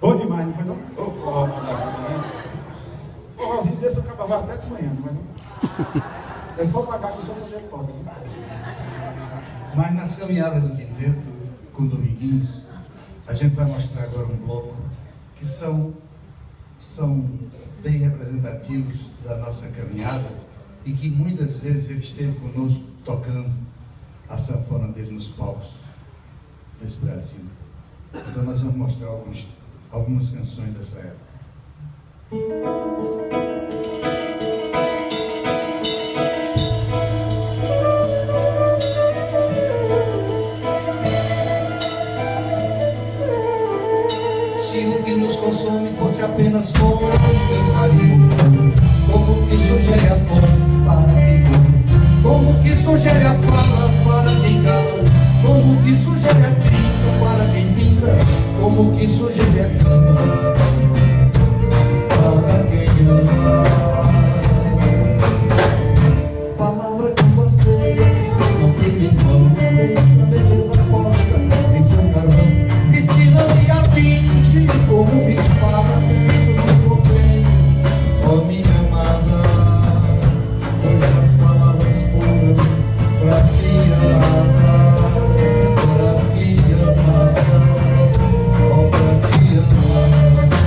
Bom demais, não foi não? Ô, forró, maravilha. Forrozinho desse eu acabava até de manhã, não é não? É só pagar com o seu poder pobre. Mas nas caminhadas do quinteto, com Dominguinhos, a gente vai mostrar agora um bloco que são bem representativos da nossa caminhada e que muitas vezes ele esteve conosco tocando a sanfona dele nos palcos desse Brasil. Então nós vamos mostrar algumas canções dessa época. Se o que nos consome fosse apenas fome e carinho, como que sugere a fome para quem come? Como que sugere a fala para quem cala? Como que sugere a trinca para quem pinta? Como que sugere a cama para quem ama? Palavra como acesa, não tem em vão, deixa a beleza posta em seu carvão. E se não me atinge como espada, penso no problema, ó minha amada, pois as palavras foram pra ti amada, pra ti amada, ó pra ti amada.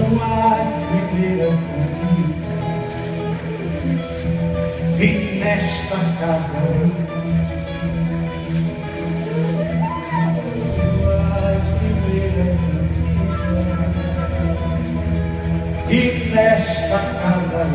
as primeiras cantigas, e nesta casa as primeiras cantigas, e nesta casa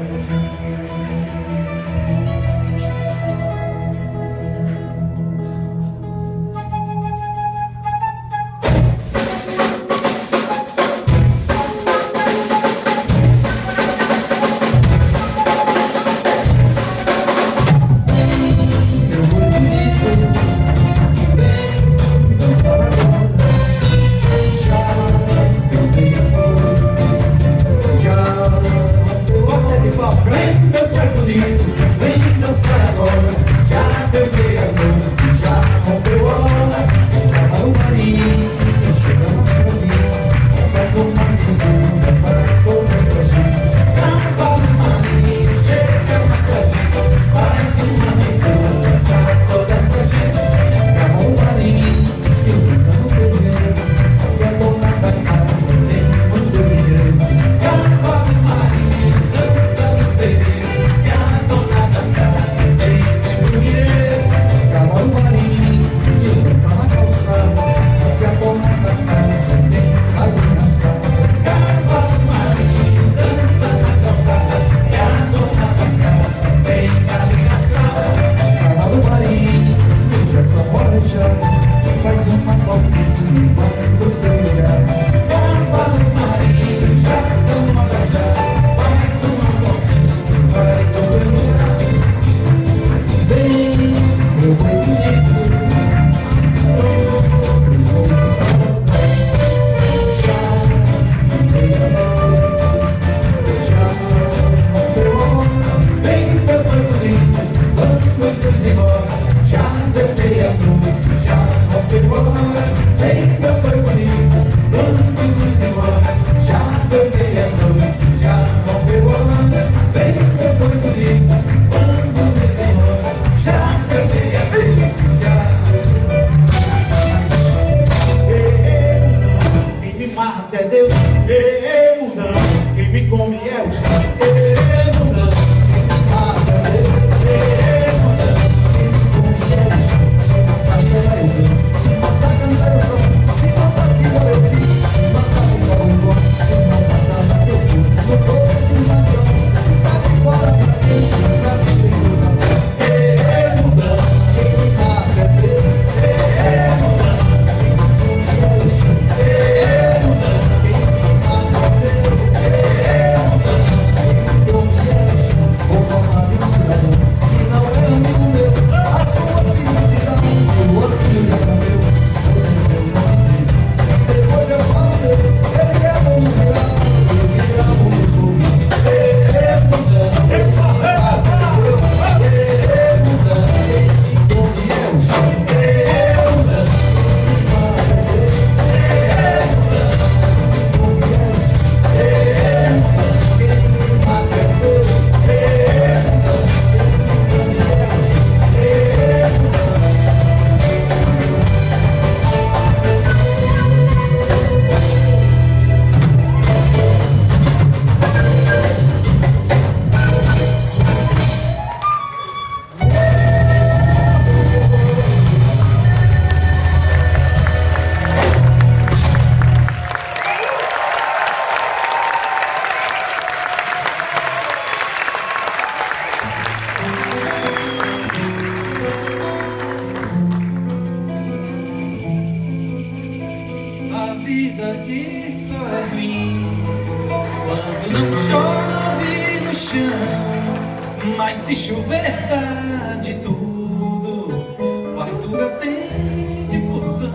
Mas se chover dá de tudo, fartura tem de porção.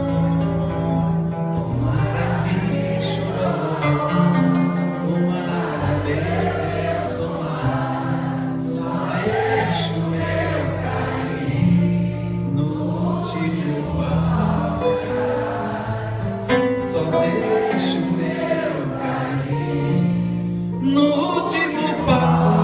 Tomara que chova, tomara Deus, tomara. Só deixo eu cair no último balde. Só deixo eu cair no último balde.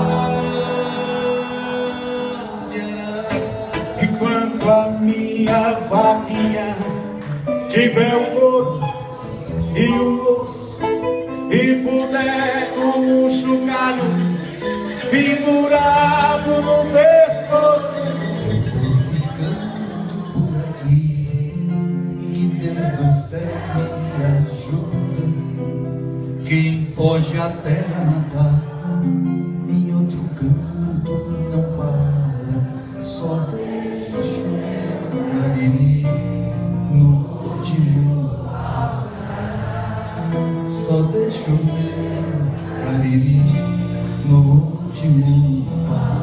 Enquanto a minha vaquinha tiver o couro e o osso, e boneco no chocalho pendurado no pescoço. Ficando por aqui, que Deus do céu me ajuda. Quem foge à terra natal, em outro canto não para. Só deixo meu Cariri no último parar. Só deixo meu Cariri no último parar.